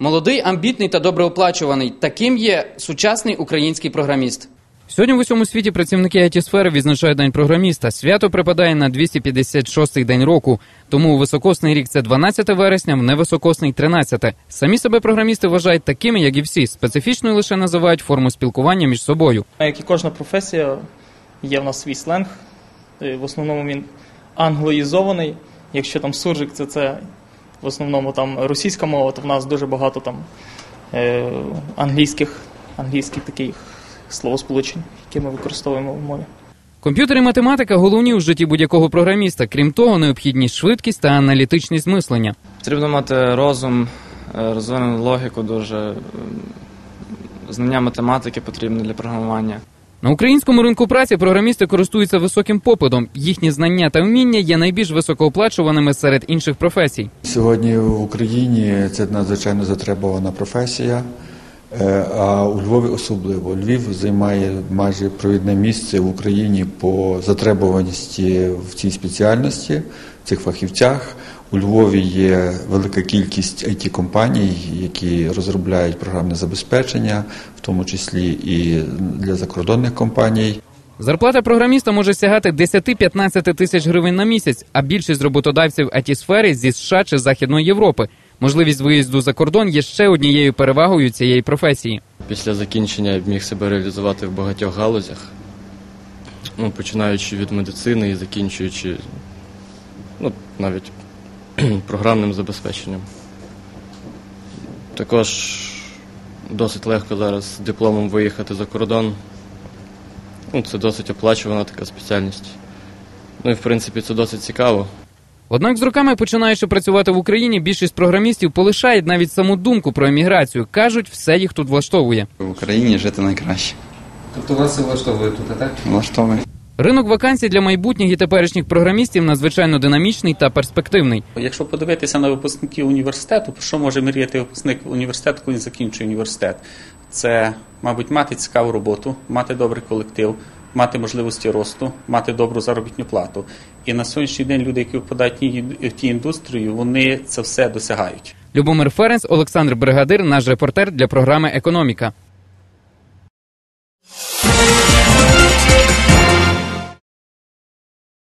Молодий, амбітний та добреоплачуваний – таким є сучасний український програміст. Сьогодні в усьому світі працівники IT-сфери відзначають День програміста. Свято припадає на 256-й день року. Тому високосний рік – це 12 вересня, в невисокосний – 13. Самі себе програмісти вважають такими, як і всі. Специфічною лише називають форму спілкування між собою. Як і кожна професія, є в нас свій сленг. В основному він англоїзований. Якщо там суржик, це в основному там російська мова, то в нас дуже багато там англійських таких словосполучень, які ми використовуємо в мові. Комп'ютер і математика – головні у житті будь-якого програміста. Крім того, необхідні швидкість та аналітичність мислення. Потрібно мати розум, розвинену логіку дуже, знання математики потрібне для програмування. На українському ринку праці програмісти користуються високим попитом. Їхні знання та вміння є найбільш високооплачуваними серед інших професій. Сьогодні в Україні це надзвичайно затребувана професія, а у Львові особливо. Львів займає майже провідне місце в Україні по затребуваності в цій спеціальності, в цих фахівцях. У Львові є велика кількість IT-компаній, які розробляють програмне забезпечення, в тому числі і для закордонних компаній. Зарплата програміста може сягати 10-15 тисяч гривень на місяць, а більшість роботодавців IT-сфери зі США чи Західної Європи. Можливість виїзду за кордон є ще однією перевагою цієї професії. Після закінчення я міг себе реалізувати в багатьох галузях, починаючи від медицини і закінчуючи навіть програмним забезпеченням. Також досить легко зараз з дипломом виїхати за кордон. Це досить оплачувана така спеціальність. І в принципі це досить цікаво. Однак з роками, починаючи працювати в Україні, більшість програмістів полишають навіть саму думку про еміграцію. Кажуть, все їх тут влаштовує. В Україні жити найкраще. Тобто вас влаштовує тут, так? Влаштовує. Ринок вакансій для майбутніх і теперішніх програмістів надзвичайно динамічний та перспективний. Якщо подивитися на випускників університету, про що може мріяти випускник університету, коли він закінчує університет? Це, мабуть, мати цікаву роботу, мати добрий колектив, мати можливості росту, мати добру заробітну плату. І на сьогоднішній день люди, які впадають в ті індустрію, вони це все досягають. Любомир Ференц, Олександр Бригадир, наш репортер для програми «Економіка».